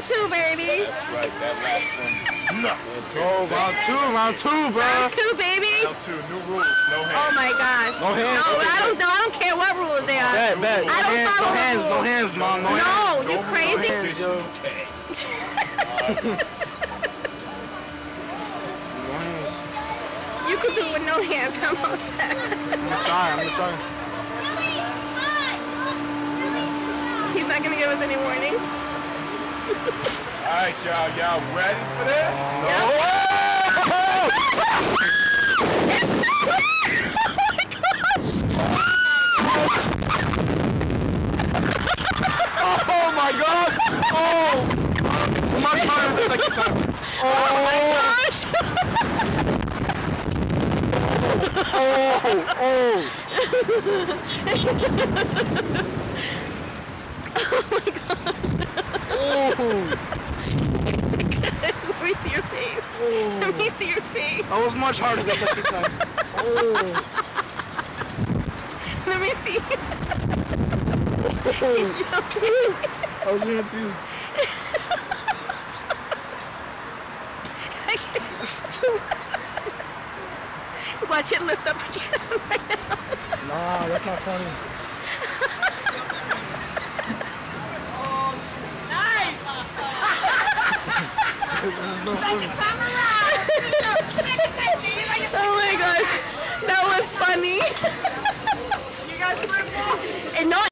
2, baby. That's right, that last one. No. Oh, round two, bro. Round 2, baby. Round 2, new rules, no hands. Oh my gosh. No hands. No, I don't care what rules they are. Bet. I don't follow the rules. No hands, mom. No hands. No, you crazy? hands, yo. Okay. You could do it with no hands. I'm all set. I'm gonna try. He's not gonna give us any warning. All right, y'all ready for this? Yep. Oh my god! Oh! I'm not trying the second time. Oh my gosh! Oh! Oh my gosh! Oh! Let me see your face. Oh. Let me see your face. That was much harder the second time. Oh! Let me see. Oh. I was gonna puke. Watch it lift up again right now. Nah, that's not funny. Nice! Second time around! Oh my gosh, that was funny. You guys were